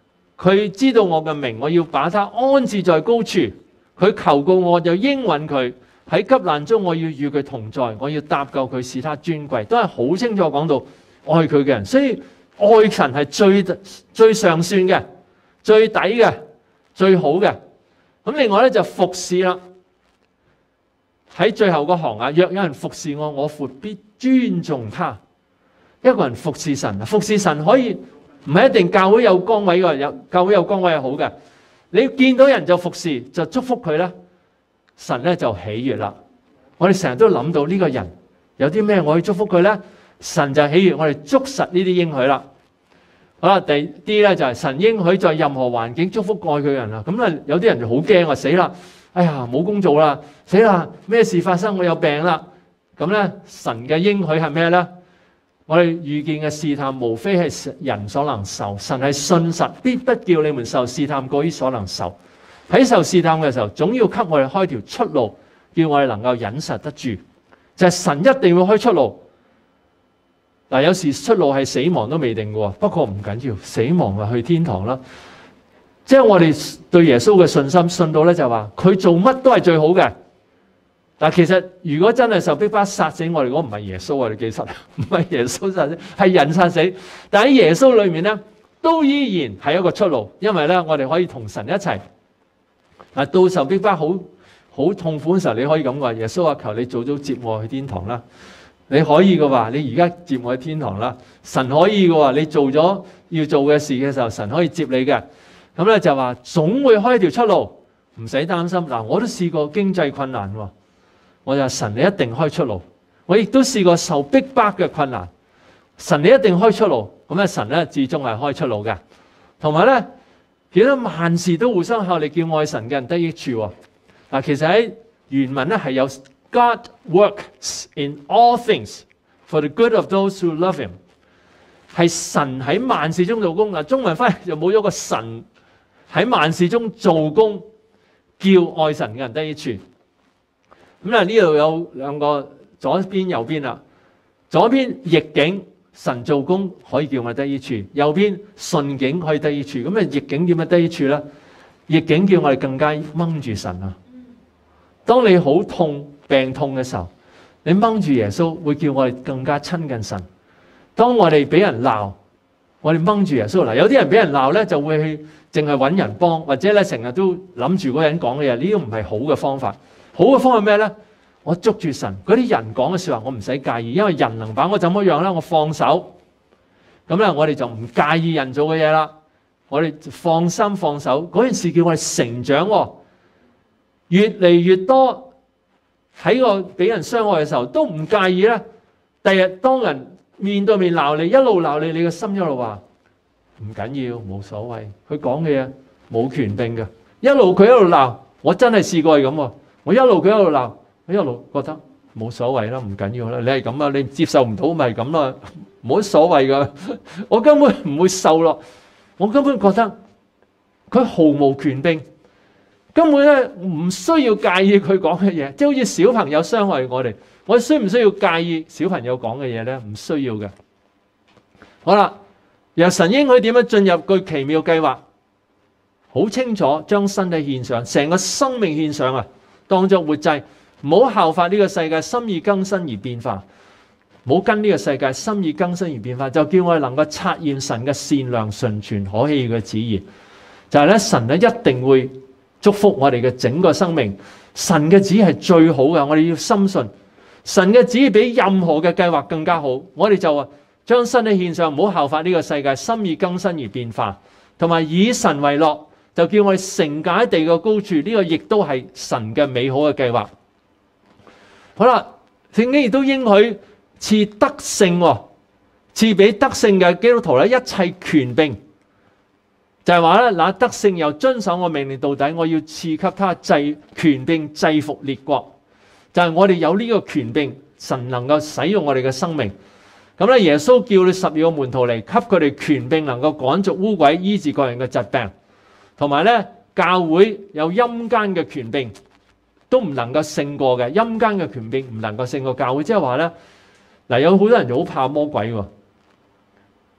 佢知道我嘅名，我要把他安置在高處。佢求告我，就應允佢。喺急難中，我要與佢同在，我要搭救佢，使他尊貴。都係好清楚講到愛佢嘅人，所以愛神係最最上算嘅、最抵嘅、最好嘅。咁另外咧就服侍啦。喺最後個行啊，若有人服侍我，我父必尊重他。一個人服侍神，服侍神可以唔係一定教會有崗位嘅，有教會有崗位係好嘅。你見到人就服侍，就祝福佢啦，神咧就喜悅啦。我哋成日都諗到呢個人有啲咩我可以祝福佢咧，神就喜悅，我哋捉實呢啲應許啦。好啦，第啲咧就係神應許在任何環境祝福愛佢嘅人啦。咁啊有啲人就好驚啊，死啦！哎呀冇工做啦，死啦！咩事發生？我有病啦。咁咧神嘅應許係咩咧？我哋遇見嘅試探，無非係人所能受。神係信實，必不叫你們受試探過於所能受。喺受試探嘅時候，總要給我哋開條出路，叫我哋能夠忍實得住。就係神一定會開出路。嗱，有時出路係死亡都未定嘅喎，不過唔緊要，死亡就去天堂啦。即係我哋對耶穌嘅信心，信到咧就話佢做乜都係最好嘅。但其實如果真係受逼迫殺死我哋，嗰唔係耶穌啊！你記實唔係耶穌殺死，係人殺死。但喺耶穌裏面咧，都依然係一個出路，因為咧我哋可以同神一齊。嗱，到受逼迫好好痛苦嘅時候，你可以咁話：耶穌啊，求你早早接我去天堂啦！你可以嘅話，你而家接我去天堂啦。神可以嘅話，你做咗要做嘅事嘅時候，神可以接你嘅。咁咧就話總會開條出路，唔使擔心。嗱，我都試過經濟困難喎。我就話神你一定開出路，我亦都試過受逼迫嘅困難，神你一定開出路，咁咧神咧至終係開出路嘅。同埋咧，其實萬事都互相效力，叫愛神嘅人得益處喎。嗱，其實喺原文咧係有 God works in all things for the good of those who love him， 係神喺萬事中做工。嗱，中文翻嚟就冇咗個神喺萬事中做工，叫愛神嘅人得益處。咁啊，呢度有兩個左邊右邊啦。左邊逆境神做工可以叫我哋得益處，右邊順境可以得益處。咁啊，逆境點樣得益處咧？逆境叫我哋更加掹住神啊！當你好痛病痛嘅時候，你掹住耶穌會叫我哋更加親近神。當我哋俾人鬧，我哋掹住耶穌。嗱，有啲人俾人鬧咧，就會去淨係揾人幫，或者咧成日都諗住嗰個人講嘅嘢，呢啲唔係好嘅方法。好嘅方法係咩咧？我捉住神，嗰啲人講嘅說話我唔使介意，因為人能把我怎麼樣咧？我放手，咁咧我哋就唔介意人做嘅嘢啦。我哋放心放手，嗰件事叫我哋成長喎。越嚟越多喺個俾人傷害嘅時候都唔介意咧。第日當人面對面鬧你，一路鬧你，你個心一路話唔緊要，冇所謂。佢講嘅嘢冇權柄嘅，一路佢一路鬧，我真係試過係咁喎。我一路佢一路鬧，我一路覺得冇所謂啦，唔緊要啦。你係咁啊，你接受唔到咪係咁啦，冇乜所謂噶。我根本唔會受落，我根本覺得佢毫無權柄，根本咧唔需要介意佢講嘅嘢，即係好似小朋友傷害我哋，我需唔需要介意小朋友講嘅嘢咧？唔需要嘅。好啦，由神應許點樣進入個奇妙計劃，好清楚，將身體獻上，成個生命獻上啊！當作活祭，唔好效法呢個世界，心意更新而變化。唔好跟呢個世界心意更新而變化，就叫我哋能夠察驗神嘅善良、純全、可喜嘅旨意。就係咧，神咧一定會祝福我哋嘅整個生命。神嘅旨意係最好嘅，我哋要深信神嘅旨意比任何嘅計劃更加好。我哋就話將身體獻上，唔好效法呢個世界，心意更新而變化，同埋以神為樂。就叫我哋乘駕地嘅高處，呢、這個亦都係神嘅美好嘅計劃。好啦，聖經亦都應許賜得勝，賜俾得勝嘅基督徒咧一切權柄，就係話咧，那得勝又遵守我命令到底，我要賜給他制權柄制服列國。就係、是、我哋有呢個權柄，神能夠使用我哋嘅生命。咁咧，耶穌叫你十二個門徒嚟，給佢哋權柄，能夠趕逐污鬼，醫治各人嘅疾病。同埋咧，教會有陰間嘅權柄，都唔能夠勝過嘅。陰間嘅權柄唔能夠勝過教會，即係話咧，嗱，有好多人就好怕魔鬼喎。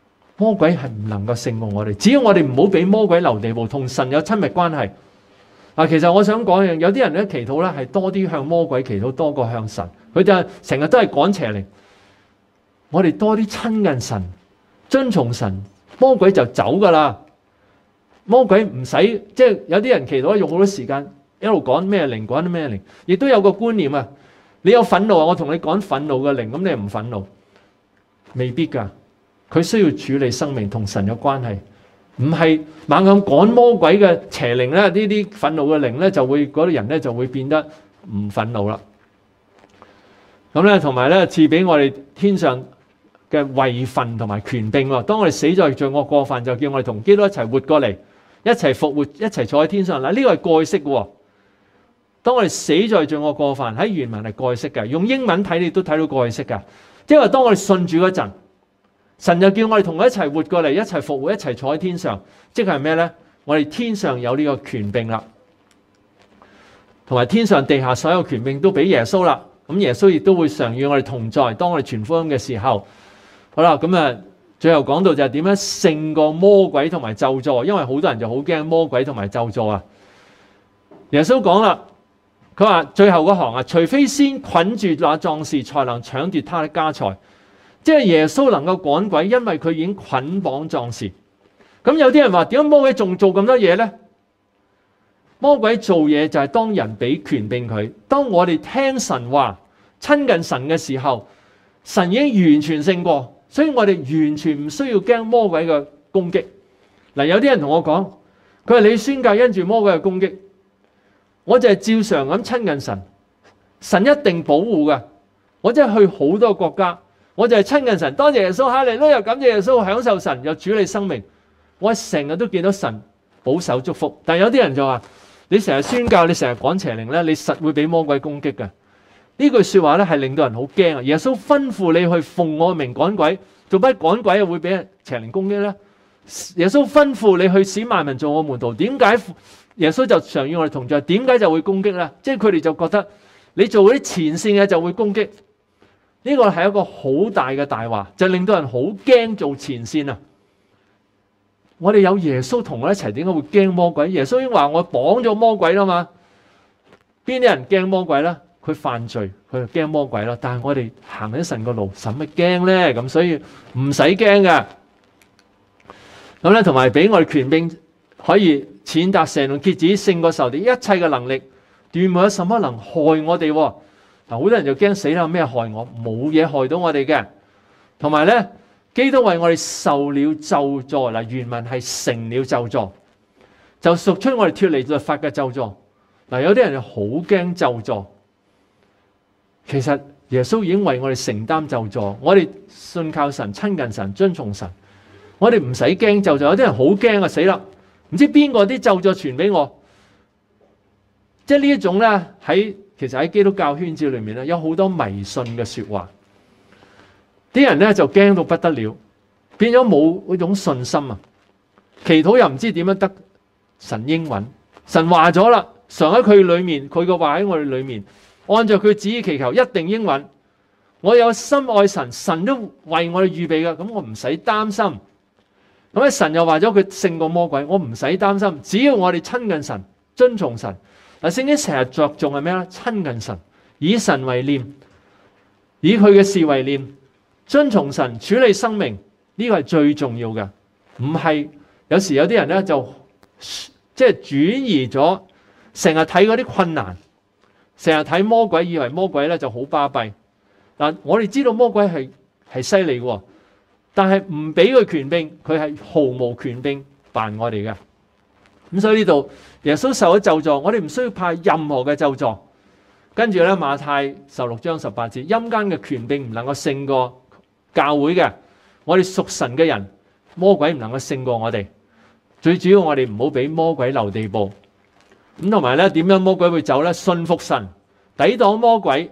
魔鬼係唔能夠勝過我哋，只要我哋唔好俾魔鬼留地步，同神有親密關係。嗱，其實我想講一樣，有啲人咧祈禱咧係多啲向魔鬼祈禱多過向神，佢就成日都係趕邪靈。我哋多啲親近神，遵從神，魔鬼就走噶啦。魔鬼唔使，即係有啲人祈禱用好多時間一路講咩靈，講啲咩靈，亦都有個觀念啊。你有憤怒啊，我同你講憤怒嘅靈，咁你唔憤怒，未必噶。佢需要處理生命同神有關係，唔係猛咁趕魔鬼嘅邪靈咧，呢啲憤怒嘅靈咧就會嗰啲人咧就會變得唔憤怒啦。咁咧同埋咧賜俾我哋天上嘅位份同埋權柄喎。當我哋死在罪惡過犯，就叫我哋同基督一齊活過嚟，一齊復活，一齊坐喺天上。嗱，呢個係過去式嘅。當我哋死在罪惡過犯，喺原文係過去式嘅，用英文睇你都睇到過去式嘅。即係話當我哋信主嗰陣，神就叫我哋同佢一齊活過嚟，一齊復活，一齊坐喺天上。即係咩呢？我哋天上有呢個權柄啦，同埋天上地下所有權柄都俾耶穌啦。咁耶穌亦都會常與我哋同在。當我哋傳福音嘅時候，好啦，咁啊，最後講到就係點樣勝過魔鬼同埋咒詛，因為好多人就好驚魔鬼同埋咒詛啊。耶穌講啦，佢話最後嗰行啊，除非先捆住那壯士，才能搶奪他的家財。即係耶穌能夠趕鬼，因為佢已經捆綁壯士。咁有啲人話，點解魔鬼仲做咁多嘢呢？魔鬼做嘢就係當人俾權柄佢，當我哋聽神話、親近神嘅時候，神已經完全勝過，所以我哋完全唔需要驚魔鬼嘅攻擊。嗱，有啲人同我講，佢話你宣教因住魔鬼嘅攻擊，我就係照常咁親近神，神一定保護㗎。我真係去好多國家。我就係親近神，多謝耶穌，哈利路亞，又感謝耶穌，享受神，又主理生命。我成日都見到神保守祝福。但有啲人就話：你成日宣教，你成日趕邪靈咧，你實會俾魔鬼攻擊嘅。呢句說話咧係令到人好驚啊！耶穌吩咐你去奉我名趕鬼，做乜趕鬼又會俾邪靈攻擊咧？耶穌吩咐你去使萬民做我門徒，點解耶穌就常與我哋同在？點解就會攻擊咧？即係佢哋就覺得你做嗰啲前線嘅就會攻擊。呢個係一個好大嘅大話，就令到人好驚做前線啊！我哋有耶穌同我一齊，點解會驚魔鬼？耶穌已經話我綁咗魔鬼啦嘛。邊啲人驚魔鬼咧？佢犯罪，佢就驚魔鬼啦。但係我哋行喺神個路，使乜驚咧？咁所以唔使驚嘅。咁咧，同埋俾我哋權柄，可以踐踏蛇同蠍子，勝過仇敵一切嘅能力，斷沒有什麼能害我哋。嗱，好多人就驚死啦，有咩害我？冇嘢害到我哋嘅。同埋咧，基督為我哋受了咒詛。嗱，原文係成了咒詛，就贖出我哋脫離律法嘅咒詛。嗱，有啲人就好驚咒詛，其實耶穌已經為我哋承擔咒詛。我哋信靠神、親近神、遵從神，我哋唔使驚咒詛。有啲人好驚啊，死啦！唔知邊個啲咒詛傳俾我？即係呢一種咧喺。其實喺基督教圈子裏面咧，有好多迷信嘅說話，啲人咧就驚到不得了，變咗冇嗰種信心啊！祈禱又唔知點樣得神應允，神話咗啦，常喺佢裏面，佢嘅話喺我哋裏面，按照佢旨意祈求，一定應允。我有心愛神，神都為我哋預備嘅，咁我唔使擔心。咁咧，神又話咗佢勝過魔鬼，我唔使擔心，只要我哋親近神、遵從神。嗱，聖經成日着重係咩咧？親近神，以神為念，以佢嘅事為念，遵從神，處理生命，呢個係最重要嘅。唔係有時有啲人咧就即係轉移咗，成日睇嗰啲困難，成日睇魔鬼，以為魔鬼咧就好巴閉。嗱，我哋知道魔鬼係係犀利嘅，但係唔俾佢權柄，佢係毫無權柄辦我哋嘅。咁所以呢度耶穌受咗咒詛，我哋唔需要怕任何嘅咒詛。跟住咧，馬太十六章十八節，陰間嘅權柄唔能夠勝過教會嘅，我哋屬神嘅人，魔鬼唔能夠勝過我哋。最主要我哋唔好俾魔鬼留地步。咁同埋咧，點樣魔鬼會走咧？信服神，抵擋魔鬼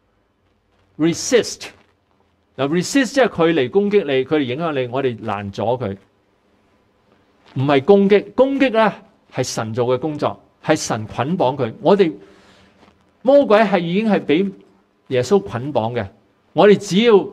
，resist。嗱 ，resist 即係佢嚟攻擊你，佢嚟影響你，我哋攔阻佢，唔係攻擊。攻擊咧係神做嘅工作，係神捆綁佢。我哋魔鬼係已經係俾耶穌捆綁嘅，我哋只要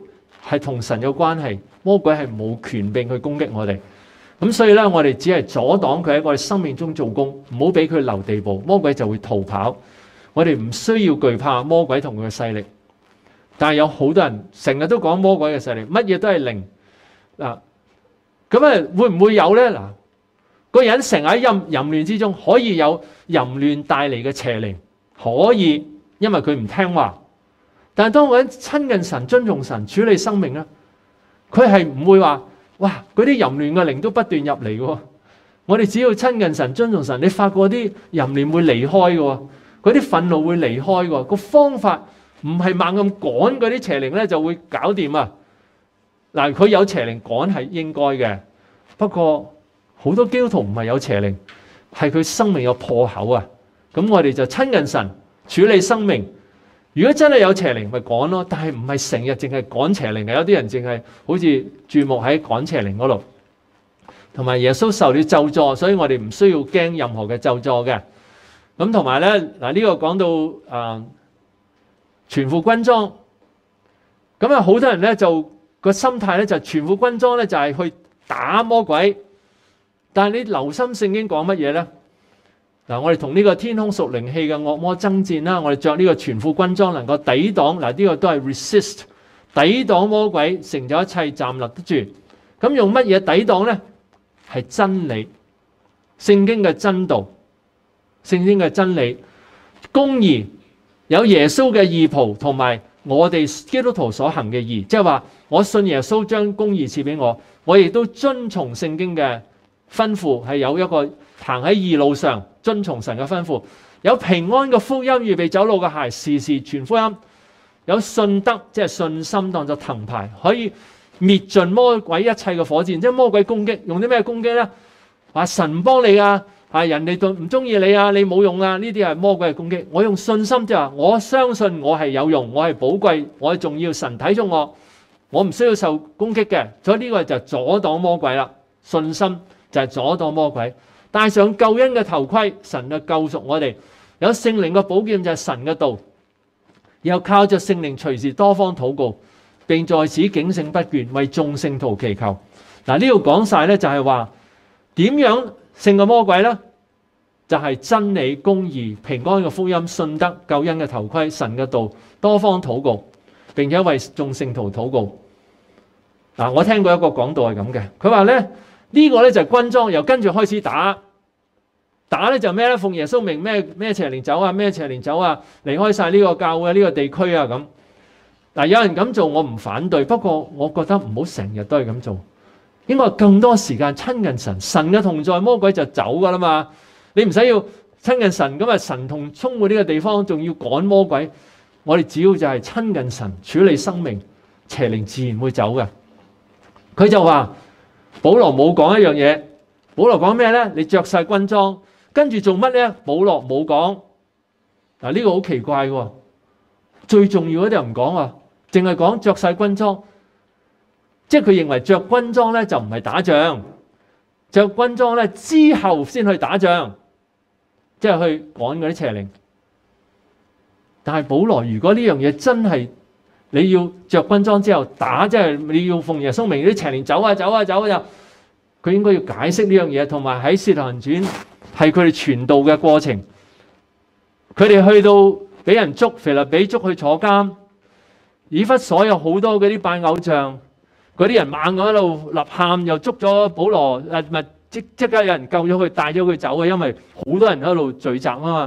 係同神有關係，魔鬼係冇權柄去攻擊我哋。咁所以咧，我哋只係阻擋佢喺我哋生命中做工，唔好俾佢留地步，魔鬼就會逃跑。我哋唔需要懼怕魔鬼同佢嘅勢力。但係有好多人成日都講魔鬼嘅勢力，乜嘢都係靈嗱。咁啊，會唔會有咧？嗱，個人成日喺淫淫亂之中，可以有淫亂帶嚟嘅邪靈，可以因為佢唔聽話。但係當個人親近神、尊重神、處理生命咧，佢係唔會話哇嗰啲淫亂嘅靈都不斷入嚟嘅。我哋只要親近神、尊重神，你發覺啲淫亂會離開嘅，嗰啲憤怒會離開嘅。個方法唔係猛咁趕嗰啲邪靈咧，就會搞掂啊！嗱，佢有邪靈趕係應該嘅，不過好多基督徒唔係有邪靈，係佢生命有破口啊！咁我哋就親近神，處理生命。如果真係有邪靈，咪趕咯。但係唔係成日淨係趕邪靈嘅，有啲人淨係好似注目喺趕邪靈嗰度。同埋耶穌受了咒詛，所以我哋唔需要驚任何嘅咒詛嘅。咁同埋咧，嗱、這、呢個講到啊全副軍裝，咁啊好多人咧就個心態咧就全副軍裝咧就係去打魔鬼。但係你留心聖經講乜嘢咧？嗱，我哋同呢個天空屬靈氣嘅惡魔爭戰啦，我哋着呢個全副軍裝能夠抵擋，嗱、這、呢個都係 resist， 抵擋魔鬼，成就一切，站立得住。咁用乜嘢抵擋咧？係真理，聖經嘅真道，聖經嘅真理，公義，有耶穌嘅義袍，同埋我哋基督徒所行嘅義，即係話我信耶穌將公義賜俾我，我亦都遵從聖經嘅吩咐，係有一個行喺義路上，遵從神嘅吩咐，有平安嘅福音預備走路嘅鞋，時時傳福音，有信德，即係信心當作藤牌，可以滅盡魔鬼一切嘅火箭。即係魔鬼攻擊用啲咩攻擊咧？話神唔幫你啊，係人哋唔中意你啊，你冇用啊，呢啲係魔鬼嘅攻擊。我用信心，即係話我相信我係有用，我係寶貴，我係重要，神睇中我，我唔需要受攻擊嘅。所以呢個就阻擋魔鬼啦。信心就係阻擋魔鬼。戴上救恩嘅頭盔，神嘅救贖我哋，有聖靈嘅寶劍就係神嘅道，又靠着聖靈隨時多方禱告，並在此警醒不倦，為眾聖徒祈求。嗱，呢度講晒咧，就係話點樣勝過魔鬼咧？就係、是、真理、公義、平安嘅福音、信德、救恩嘅頭盔、神嘅道，多方禱告，並且為眾聖徒禱告。嗱，我聽過一個講道係咁嘅，佢話咧呢、這個咧就係軍裝，又跟住開始打。打咧就咩咧？奉耶穌名咩咩邪靈走啊，咩邪靈走啊，離開晒呢個教會呢、這個地區啊咁。嗱，有人咁做我唔反對，不過我覺得唔好成日都係咁做，應該更多時間親近神，神嘅同在，魔鬼就走噶啦嘛。你唔使要親近神，咁啊神同充滿呢個地方，仲要趕魔鬼。我哋只要就係親近神，處理生命，邪靈自然會走嘅。佢就話保羅冇講一樣嘢，保羅講咩咧？你着晒軍裝。跟住做乜咧？保羅冇講。嗱，呢個好奇怪嘅，最重要嗰啲又唔講啊，淨係講着晒軍裝，即係佢認為着軍裝咧就唔係打仗，着軍裝咧之後先去打仗，即係去趕嗰啲邪靈。但係保羅如果呢樣嘢真係你要着軍裝之後打，即係你要奉耶穌名啲邪靈走啊走啊走啊走，佢應該要解釋呢樣嘢，同埋喺《使徒行傳》。係佢哋傳道嘅過程，佢哋去到俾人捉，腓立比捉去坐監，以弗所有好多嗰啲拜偶像，嗰啲人猛咁喺度吶喊，又捉咗保羅，誒咪即即刻有人救咗佢，帶咗佢走嘅，因為好多人喺度聚集啊嘛。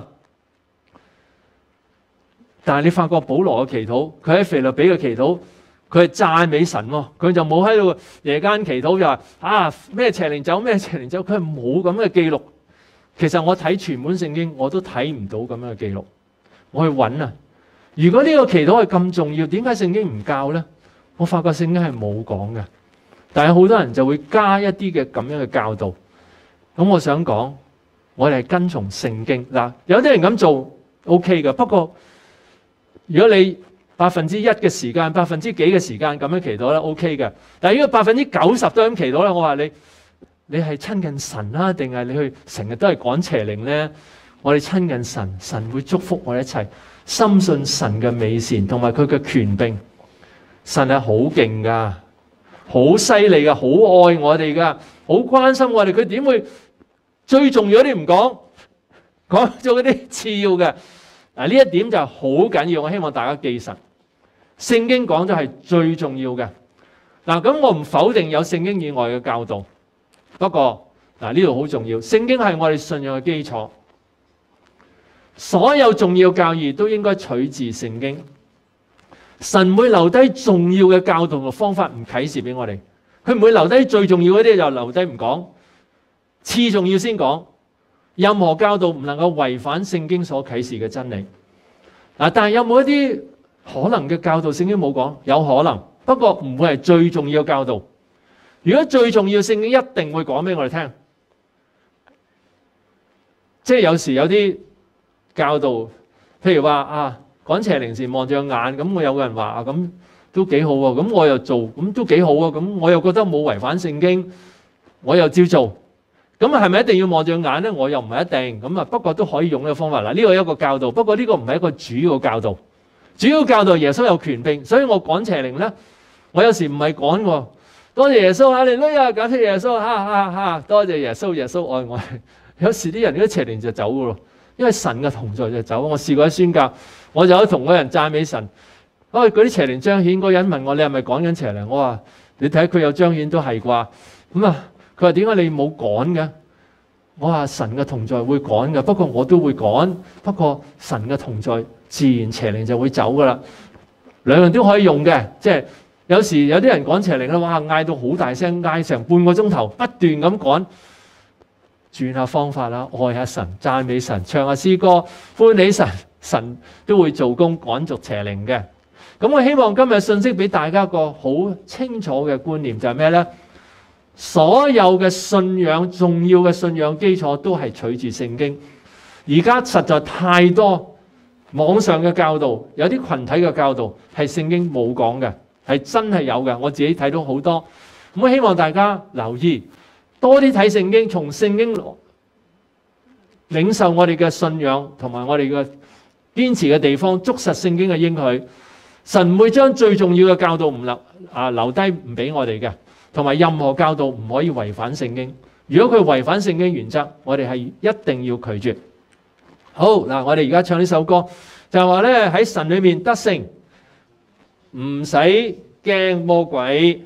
但係你發覺保羅嘅祈禱，佢喺腓立比嘅祈禱，佢係讚美神喎，佢就冇喺度夜間祈禱就話啊咩邪靈走咩邪靈走，佢係冇咁嘅記錄。其實我睇全本聖經，我都睇唔到咁樣嘅記錄。我去揾啊，如果呢個祈禱係咁重要，點解聖經唔教呢？我發覺聖經係冇講嘅，但係好多人就會加一啲嘅咁樣嘅教導。咁我想講，我哋係跟從聖經嗱，有啲人咁做 OK 嘅。不過如果你百分之一嘅時間、百分之幾嘅時間咁樣祈禱咧 OK 嘅，但係如果百分之九十都咁祈禱咧，我話你。你係親近神啦，定係你去成日都係趕邪靈咧？我哋親近神，神會祝福我哋一切，深信神嘅美善同埋佢嘅權柄。 神係好勁噶，好犀利噶，好愛我哋噶，好關心我哋。佢點會最重要嗰啲唔講，講咗嗰啲次要嘅？嗱，呢一點就好緊要，我希望大家記實。聖經講咗係最重要嘅。嗱，咁我唔否定有聖經以外嘅教導，不過嗱，呢度好重要，聖經係我哋信仰嘅基礎，所有重要教義都應該取自聖經。神唔會留低重要嘅教導嘅方法唔啟示俾我哋，佢唔會留低最重要嗰啲就留低唔講，次重要先講。任何教導唔能夠違反聖經所啟示嘅真理。嗱，但係有冇一啲可能嘅教導聖經冇講？有可能，不過唔會係最重要嘅教導。如果最重要，聖經一定會講俾我哋聽。即係有時有啲教導，譬如話啊，趕邪靈時望住個眼，咁我有個人話啊，咁都幾好喎，咁我又做，咁都幾好啊，咁我又覺得冇違反聖經，我又照做。咁係咪一定要望住眼咧？我又唔係一定。咁啊，不過都可以用呢個方法。嗱，呢個係一個教導，不過呢個唔係一個主要教導。主要教導耶穌有權柄，所以我趕邪靈咧，我有時唔係趕喎。多謝耶穌，哈利路亞，感謝耶穌，哈哈哈！多謝耶穌，耶穌愛我。有時啲人嗰啲邪靈就走噶咯，因為神嘅同在就走。我試過喺宣教，我就同嗰人讚美神。啊，嗰啲邪靈彰顯，嗰個人問我：你係咪趕緊邪靈？我話：你睇佢有彰顯都係啩。咁啊。佢話點解你冇趕嘅？我話神嘅同在會趕嘅，不過我都會趕。不過神嘅同在，自然邪靈就會走噶啦。兩樣都可以用嘅，即係有時有啲人趕邪靈咧，哇！嗌到好大聲，嗌成半個鐘頭，不斷咁趕。轉下方法啦，愛下神，讚美神，唱下詩歌，歡喜神，神都會做工趕逐邪靈嘅。咁我希望今日信息俾大家一個好清楚嘅觀念，就係咩咧？所有嘅信仰，重要嘅信仰基礎都係取自聖經。而家實在太多網上嘅教導，有啲群體嘅教導係聖經冇講嘅，係真係有嘅。我自己睇到好多，咁我希望大家留意多啲睇聖經，從聖經領受我哋嘅信仰同埋我哋嘅堅持嘅地方，捉實聖經嘅應許。神唔會將最重要嘅教導唔留啊留低唔俾我哋嘅。同埋任何教導唔可以違反聖經。如果佢違反聖經原則，我哋係一定要拒絕。好嗱，我哋而家唱呢首歌，就係話咧喺神裏面得勝，唔使驚魔鬼。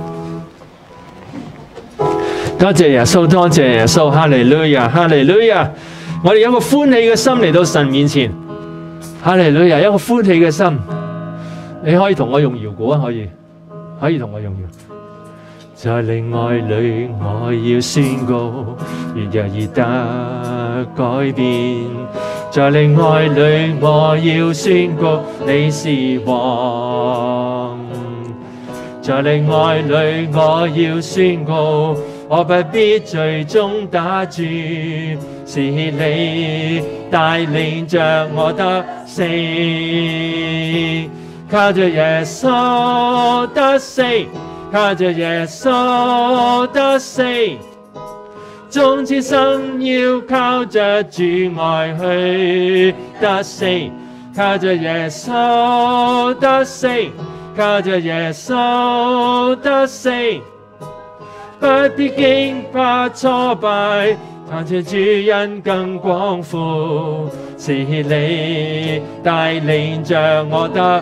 多謝耶穌，多謝耶穌，哈利路亞，哈利路亞。我哋有一個歡喜嘅心嚟到神面前，哈利路亞，一個歡喜嘅心。你可以同我用搖鼓啊，可以，可以同我用搖。在你愛裏，我要宣告，日日而得改變。在你愛裏，我要宣告，你是王。在你愛裏，我要宣告，我不必最終打住，是你帶領着我得勝，靠着耶穌得勝。靠着耶穌得勝，縱此生要靠着主愛去得勝。靠着耶穌得勝，靠着耶穌得勝，不必驚怕挫敗，靠着主恩更廣闊，是你帶領着我得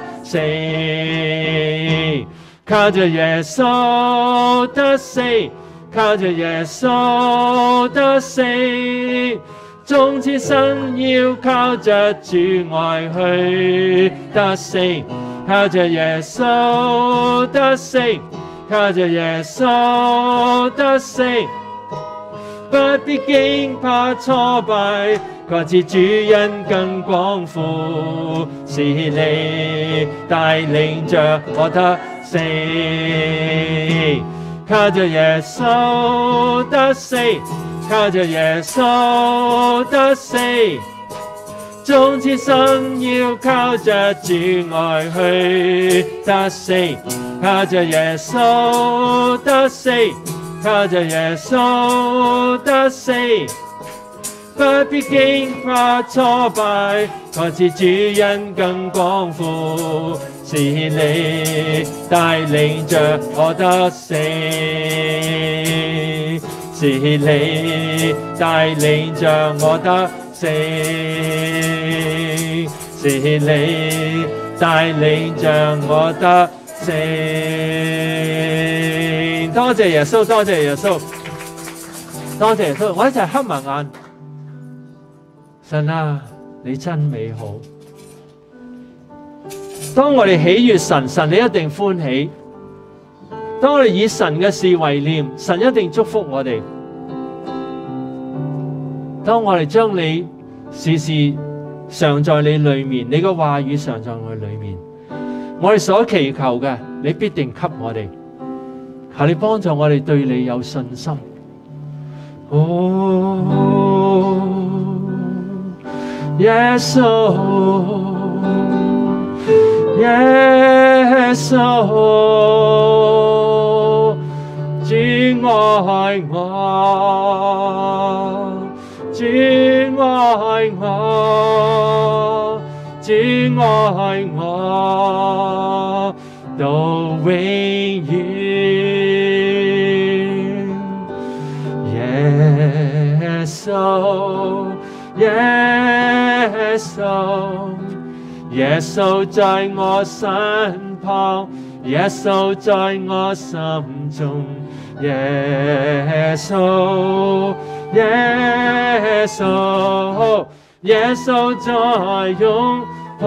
勝。靠着耶穌得勝，靠着耶穌得勝，縱此生要靠着主愛去得勝。靠着耶穌得勝，靠着耶穌得勝，不必驚怕挫敗，各自主恩更廣闊，是你帶領着我得勝。靠着耶穌得勝，靠着耶穌得勝，縱此生要靠着主愛去得勝。靠着耶穌得勝，靠着耶穌得勝， 不必驚怕挫敗，確知主恩更廣闊，是你帶領着我得勝，是你帶領着我得勝，是你帶領着我得勝。多謝耶穌，多謝耶穌，多謝耶穌，我一齊黑埋眼。神啊，你真美好。當我哋喜悅神，神你一定歡喜。當我哋以神嘅事為念，神一定祝福我哋。當我哋將你時時常在你裏面，你嘅話語常在我裏面，我哋所祈求嘅，你必定給我哋。求你幫助我哋對你有信心。哦，耶穌，耶穌，主愛我，主愛我，主愛我，到永遠。耶穌，耶穌，耶穌在我身旁，耶穌在我心中，耶穌，耶穌，耶穌在擁抱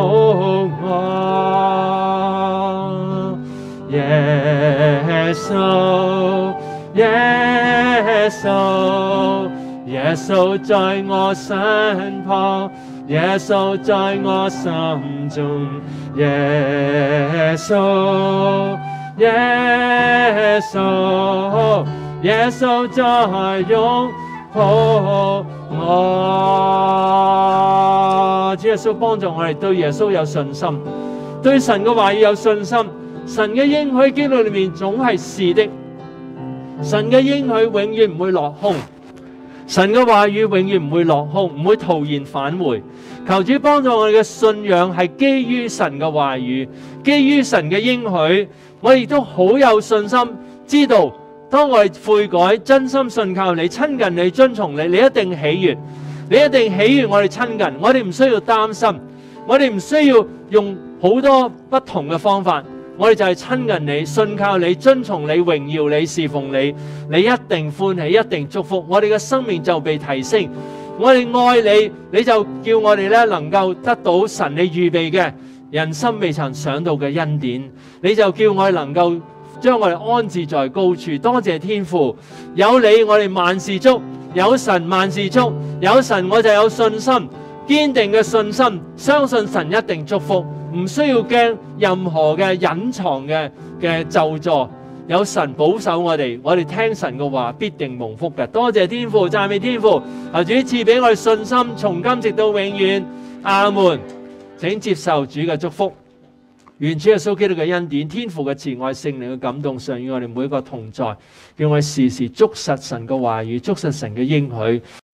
我，耶穌，耶穌，耶穌在我身旁，耶穌在我心中，耶穌，耶穌，耶穌在擁抱我。主耶穌幫助我哋對耶穌有信心，對神嘅話語有信心。神嘅應許經歷裏面總係是的，神嘅應許永遠唔會落空。神嘅話語永遠唔會落空，唔會徒然返回。求主幫助我哋嘅信仰係基於神嘅話語，基於神嘅應許。我亦都好有信心，知道當我哋悔改、真心信靠你、親近你、遵從你，你一定喜悅，你一定喜悅我哋親近。我哋唔需要擔心，我哋唔需要用好多不同嘅方法。我哋就係親近你、信靠你、遵從你、榮耀你、侍奉你，你一定歡喜、一定祝福，我哋嘅生命就被提升。我哋愛你，你就叫我哋咧能夠得到神你預備嘅人生未曾想到嘅恩典，你就叫我哋能夠將我哋安置在高處。多謝天父，有你我哋萬事足，有神萬事足，有神我就有信心，堅定嘅信心，相信神一定祝福。唔需要驚任何嘅隱藏嘅嘅咒詛，有神保守我哋，我哋聽神嘅話必定蒙福嘅。多謝天父，讚美天父，求主賜俾我哋信心，從今直到永遠。阿門。請接受主嘅祝福，願主耶穌基督嘅恩典、天父嘅慈愛、聖靈嘅感動，常與我哋每一個同在，叫我哋時時捉實神嘅話語，捉實神嘅應許。